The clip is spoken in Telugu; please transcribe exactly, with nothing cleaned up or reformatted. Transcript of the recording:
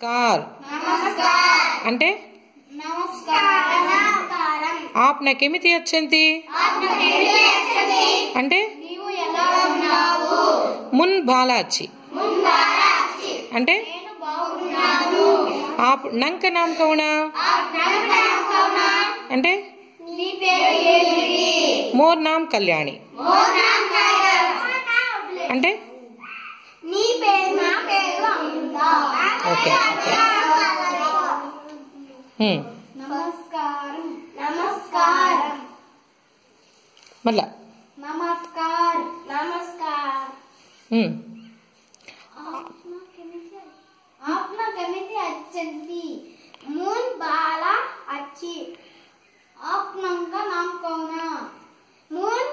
नमस्कार అంటే నమస్కారం आप నా కెమితి అచ్చంతి అంటే నీవు ఎలా ఉన్నావు మున్ బాలా అచ్చి మున్ బాలా అచ్చి అంటే నేను బాగున్నాను आप నంక నామ్ కౌనా आप నంక నామ్ కౌనా అంటే నీ పేరు ఏంటి మోర్ నామ్ కళ్యాణి మోర్ నామ్ కళ్యాణి అంటే నీ పేరు నా పేరు అమృత ఓకే ఓకే హ్మ్ నమస్కారం నమస్కారం మళ్ళా నమస్కారం నమస్కారం హ్మ్ आपना केमिति अच्छंती मून बाला अच्छी आप नंका नाम कौना मून